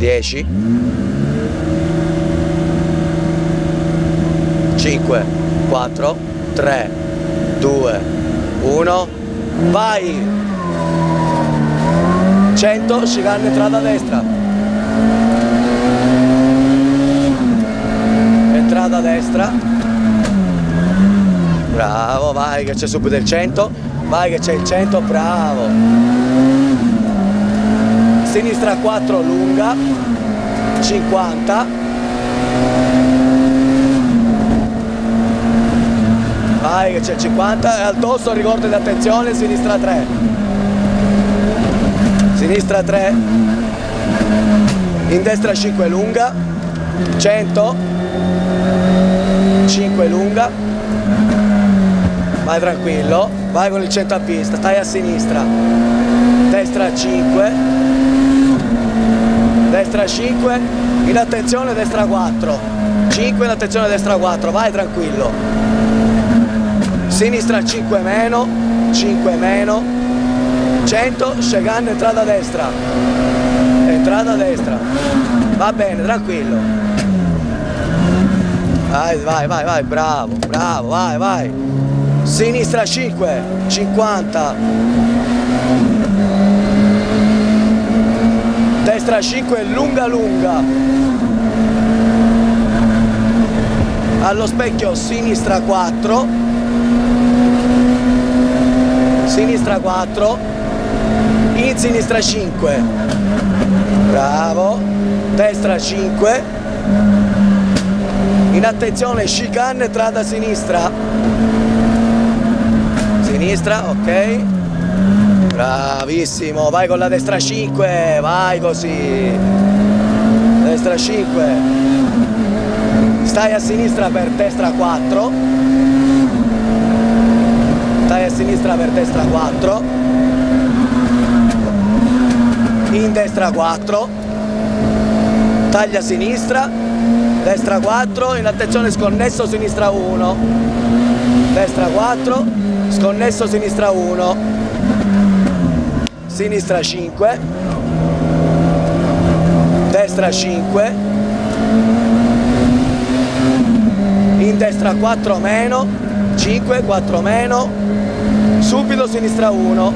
10, 5, 4, 3, 2, 1, vai! 100, chicane entrata a destra. Entrata a destra. Bravo, vai che c'è subito il 100. Vai che c'è il 100, bravo. Sinistra 4 lunga. 50. Vai che c'è il 50 e al dosso ricordati attenzione, sinistra 3. Sinistra 3. In destra 5 lunga. 100. 5 lunga. Vai tranquillo, vai con il 100 a pista, stai a sinistra. Destra 5. Destra 5. In attenzione destra 4. 5 in attenzione destra 4, vai tranquillo. Sinistra 5 meno, 5 meno, 100, chicane entrata a destra, entrata a destra, va bene, tranquillo. Vai, vai, vai, vai, bravo, bravo, vai, vai. Sinistra 5, 50, destra 5, lunga lunga, allo specchio sinistra 4, sinistra 4, in sinistra 5, bravo, destra 5, in attenzione chicane entrata a sinistra, sinistra, ok, bravissimo, vai con la destra 5, vai così, destra 5, stai a sinistra per destra 4, stai a sinistra per destra 4, in destra 4, taglia a sinistra, destra 4, in attenzione sconnesso sinistra 1, destra 4, sconnesso sinistra 1, sinistra 5, destra 5, in destra 4 meno, 5, 4 meno, subito sinistra 1,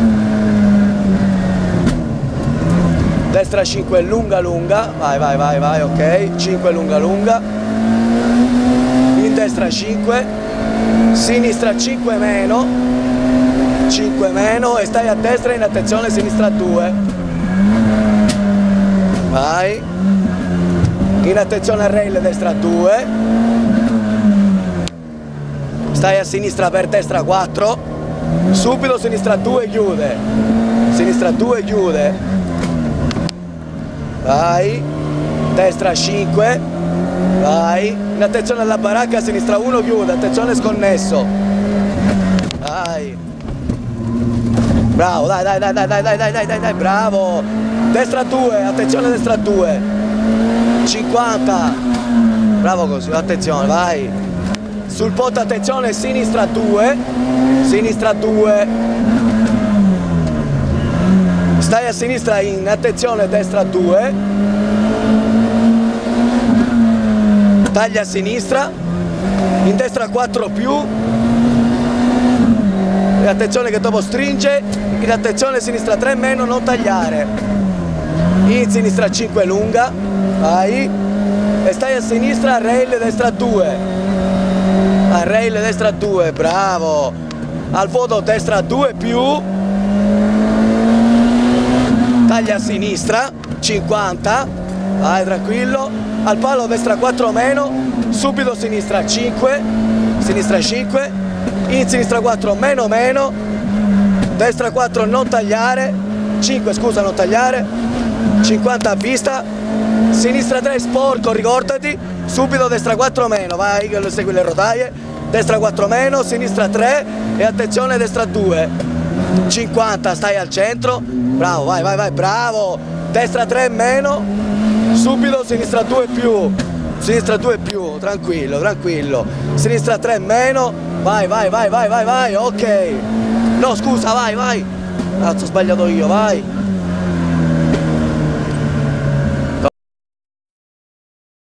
destra 5 lunga lunga, vai vai vai vai, ok, 5 lunga lunga, in destra 5, sinistra 5 meno, 5 meno e stai a destra in attenzione sinistra 2, vai, in attenzione a rail destra 2, stai a sinistra per destra 4, subito sinistra 2 chiude, sinistra 2 chiude, vai, destra 5, vai, in attenzione alla baracca sinistra 1 chiude, attenzione sconnesso, vai, bravo, dai dai dai dai dai dai dai dai dai, bravo, destra 2, attenzione destra 2, 50, bravo così, attenzione, vai, sul ponte attenzione sinistra 2, sinistra 2, stai a sinistra in attenzione destra 2, taglia a sinistra, in destra 4 più, e attenzione che dopo stringe, in attenzione sinistra 3 meno, non tagliare, in sinistra 5 lunga, vai, e stai a sinistra rail destra 2, a rail destra 2, bravo, al voto destra 2 più, taglia a sinistra, 50, vai tranquillo, al palo destra 4 meno, subito sinistra 5, sinistra 5, in sinistra 4 meno meno, destra 4 non tagliare, 5 scusa non tagliare, 50 a vista, sinistra 3 sporco ricordati, subito destra 4 meno, vai che lo segui le rotaie, destra 4 meno, sinistra 3 e attenzione destra 2, 50 stai al centro, bravo vai vai vai, bravo, destra 3 meno, subito sinistra 2 più, sinistra 2 più, tranquillo tranquillo, sinistra 3 meno, vai vai vai vai vai vai, ok, no scusa vai vai, cazzo ho sbagliato io, vai.